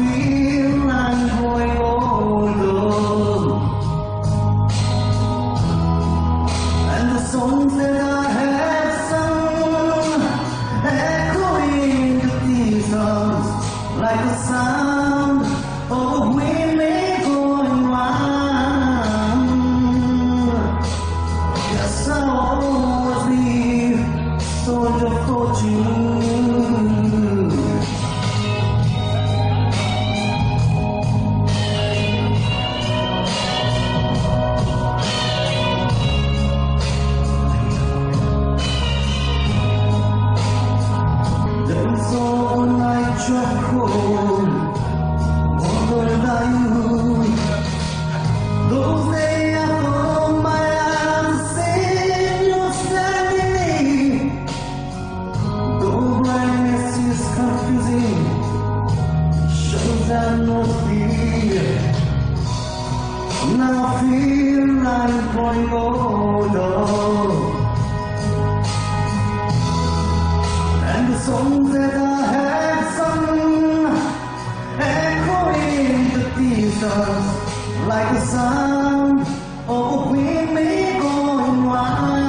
feel I'm growing older, and the songs that I have sung echoing the distance like the sound of a windmill going round. Yes, I'll always be 솔져오브포춘. Those days I close my eyes and see you standing there. Though blindness is confusing, shows I no fear. Now I feel I'm growing older, and the songs that I have sung echoing the distance like the sound of a windmill going round.